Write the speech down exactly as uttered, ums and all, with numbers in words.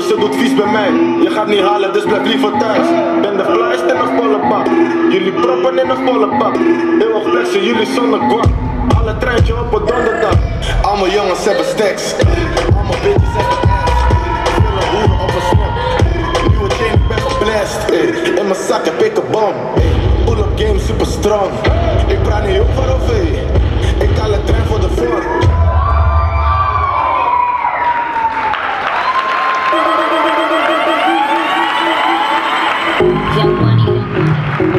dus het doet vies bij mij. Je gaat niet halen, dus blijf liever thuis. Ben de flyest in een volle bak. Jullie proppen in een volle bak. Eeuwig flexen, jullie zonder guap. Alle treintje op een donderdag. Allemaal jongens hebben stacks. Allemaal bitches hebben ass. Willen hoeren op een snap. Nieuwe chain, best blast. Ey. In mijn zak heb ik een bom. Pull-up game super strong. Ik praat niet over of hey. Ik haal een trein voor de vorm. Young Money.